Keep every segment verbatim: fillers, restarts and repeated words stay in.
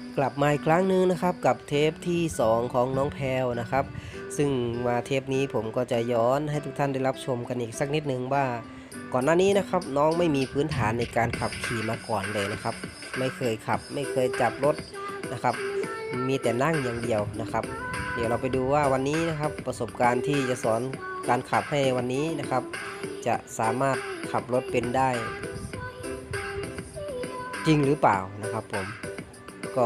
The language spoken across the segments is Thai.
กลับมาอีกครั้งนึงนะครับกับเทปที่สองของน้องแพลวนะครับซึ่งมาเทปนี้ผมก็จะย้อนให้ทุกท่านได้รับชมกันอีกสักนิดนึงว่าก่อนหน้านี้นะครับน้องไม่มีพื้นฐานในการขับขี่มาก่อนเลยนะครับไม่เคยขับไม่เคยจับรถนะครับมีแต่นั่งอย่างเดียวนะครับเดี๋ยวเราไปดูว่าวันนี้นะครับประสบการณ์ที่จะสอนการขับให้วันนี้นะครับจะสามารถขับรถเป็นได้จริงหรือเปล่านะครับผมก็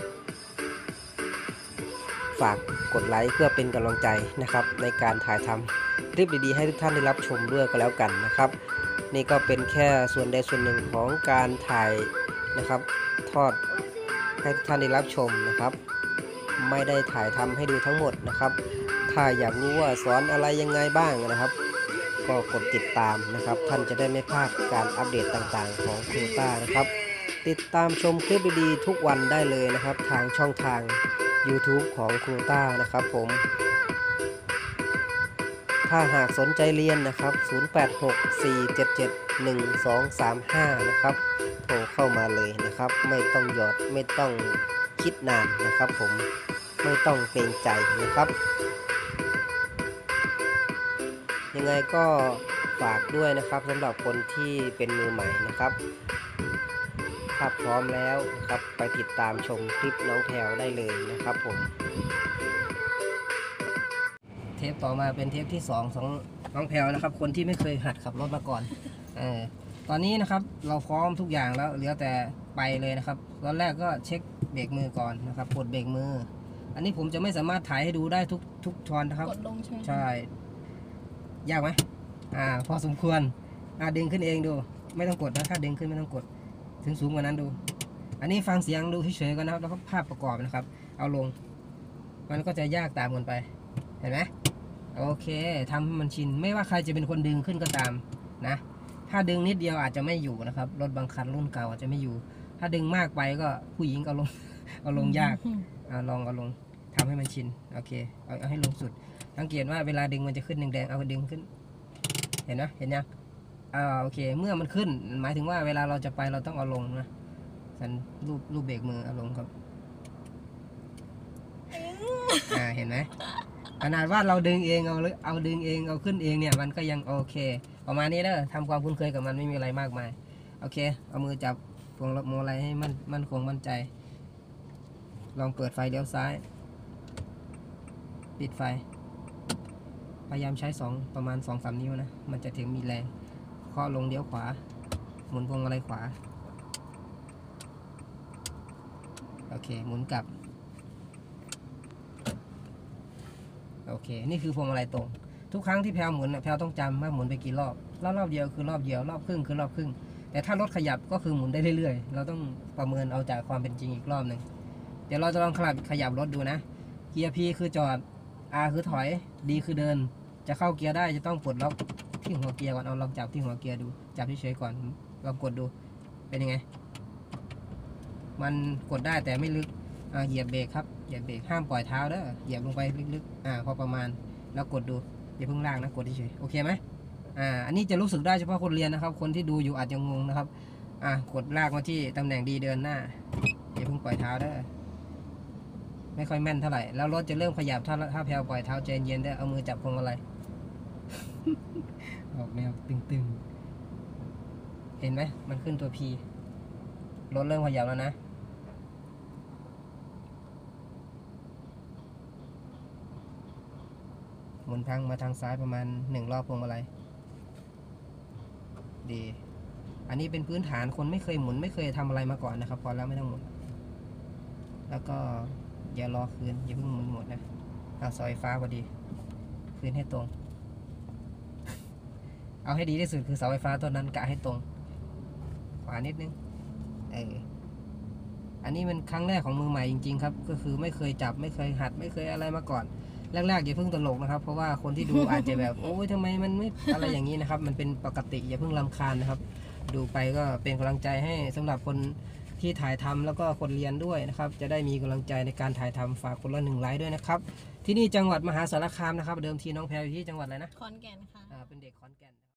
ฝากกดไลค์เพื่อเป็นกำลังใจนะครับในการถ่ายทำคลิปดีๆให้ทุกท่านได้รับชมด้วยก็แล้วกันนะครับนี่ก็เป็นแค่ส่วนใดส่วนหนึ่งของการถ่ายนะครับทอดให้ทุกท่านได้รับชมนะครับไม่ได้ถ่ายทำให้ดูทั้งหมดนะครับถ้าอยากรู้ว่าสอนอะไรยังไงบ้างนะครับก็กดติดตามนะครับท่านจะได้ไม่พลาดการอัปเดตต่างๆของครูต้านะครับติดตามชมคลิปดีๆทุกวันได้เลยนะครับทางช่องทาง YouTube ของครูต้านะครับผมถ้าหากสนใจเรียนนะครับศูนย์ แปด หก สี่ เจ็ด เจ็ด หนึ่ง สอง สาม ห้านะครับโทรเข้ามาเลยนะครับไม่ต้องหยอดไม่ต้องคิดนานนะครับผมไม่ต้องเกรงใจนะครับยังไงก็ฝากด้วยนะครับสำหรับคนที่เป็นมือใหม่นะครับถ้าพร้อมแล้วนะครับไปติดตามชมคลิปน้องแพลวได้เลยนะครับผมเทปต่อมาเป็นเทปที่สองของน้องแพลวนะครับคนที่ไม่เคยหัดขับรถมาก่อนเออตอนนี้นะครับเราพร้อมทุกอย่างแล้วเหลือแต่ไปเลยนะครับตอนแรกก็เช็คเบรกมือก่อนนะครับกดเบรกมืออันนี้ผมจะไม่สามารถถ่ายให้ดูได้ทุกทุกช้อนนะครับกดลงใช่ไหมใช่ยากไหมอ่าพอสมควรอ่าดึงขึ้นเองดูไม่ต้องกดนะถ้าดึงขึ้นไม่ต้องกดถึงสูงกว่านั้นดูอันนี้ฟังเสียงดูเฉยๆกันนะครับแล้วก็ภาพประกอบนะครับเอาลงมันก็จะยากตามกันไปเห็นไหมโอเคทำให้มันชินไม่ว่าใครจะเป็นคนดึงขึ้นก็ตามนะถ้าดึงนิดเดียวอาจจะไม่อยู่นะครับรถบางคันรุ่นเก่าอาจจะไม่อยู่ถ้าดึงมากไปก็ผู้หญิงเอาลงเอาลงยากอ่าลองเอาลงทำให้มันชินโอเคเอาเอาให้ลงสุดสังเกตว่าเวลาดึงมันจะขึ้นแดงๆเอาดึงขึ้นเห็นนะเห็นยังอ่าโอเคเมื่อมันขึ้นหมายถึงว่าเวลาเราจะไปเราต้องเอาลงนะสันรูปรูปเบรกมือเอาลงครับอ่าเห็นไหมขนาดว่าเราดึงเองเอาเอาดึงเองเอาขึ้นเองเนี่ยมันก็ยังโอเคประมาณนี้เด้อทำความคุ้นเคยกับมันไม่มีอะไรมากมายโอเคเอามือจับพวงมาลัยให้มันมันคงมั่นใจลองเปิดไฟเลี้ยวซ้ายปิดไฟพยายามใช้สองประมาณ สองสาม นิ้วนะมันจะถึงมีแรงเคาะลงเลี้ยวขวาหมุนพวงมาลัยขวาโอเคหมุนกลับโอเคนี่คือพวงมาลัยตรงทุกครั้งที่แพลวหมุนแพลวต้องจำว่าหมุนไปกี่รอบรอบรอบเดียวคือรอบเดียวรอบครึ่งคือรอบครึ่งแต่ถ้ารถขยับก็คือหมุนได้เรื่อยๆเราต้องประเมินเอาจากความเป็นจริงอีกรอบหนึ่งเดี๋ยวเราจะลองขยับขยับรถดูนะเกียร์ P คือจอด R คือถอย D คือเดินจะเข้าเกียร์ได้จะต้องปลดล็อกที่หัวเกียร์ก่อนเอาลองจับที่หัวเกียร์ดูจับเฉยๆก่อนลองกดดูเป็นยังไงมันกดได้แต่ไม่ลึกเหยียบเบรกครับเหยียบเบรกห้ามปล่อยเท้าเด้อเหยียบลงไปลึกๆอ่าพอประมาณแล้วกดดูอย่าเพิ่งลากนะกดเฉยๆโอเคไหมอ่าอันนี้จะรู้สึกได้เฉพาะคนเรียนนะครับคนที่ดูอยู่อาจจะงงนะครับอ่ากดลากมาที่ตำแหน่งดีเดินหน้าอย่าเพิ่งปล่อยเท้าเด้อไม่ค่อยแม่นเท่าไหร่แล้วรถจะเริ่มขยับถ้าถ้าแพลวปล่อยเท้าใจเย็นได้เอามือจับพวงมาลัย ออกแนวตึงๆเห็นไหมมันขึ้นตัว P รถเริ่มขยับแล้วนะหมุนทางมาทางซ้ายประมาณหนึ่งรอบพวงมาลัยดีอันนี้เป็นพื้นฐานคนไม่เคยหมุนไม่เคยทำอะไรมาก่อนนะครับพอแล้วไม่ต้องหมุนแล้วก็อย่ารอคืนอย่าเพิ่งหมุนหมดนะเอาเสาไฟฟ้าพอดีคืนให้ตรง เอาให้ดีที่สุดคือเสาไฟฟ้าต้นนั้นกะให้ตรงขวานิดนึงเอออันนี้เป็นครั้งแรกของมือใหม่จริงๆครับก็คือไม่เคยจับไม่เคยหัดไม่เคยอะไรมาก่อนแรกๆอย่าเพิ่งตลกนะครับเพราะว่าคนที่ดู อาจจะแบบโอ้ยทำไมมันไม่อะไรอย่างนี้นะครับมันเป็นปกติอย่าเพิ่งรำคาญนะครับดูไปก็เป็นกำลังใจให้สำหรับคนที่ถ่ายทำแล้วก็คนเรียนด้วยนะครับจะได้มีกำลังใจในการถ่ายทำฝากคนละหนึ่งไลค์ด้วยนะครับที่นี่จังหวัดมหาสารคามนะครับเดิมทีน้องแพรอยู่ที่จังหวัดอะไรนะขอนแก่นค่ะอ่าเป็นเด็กขอนแก่น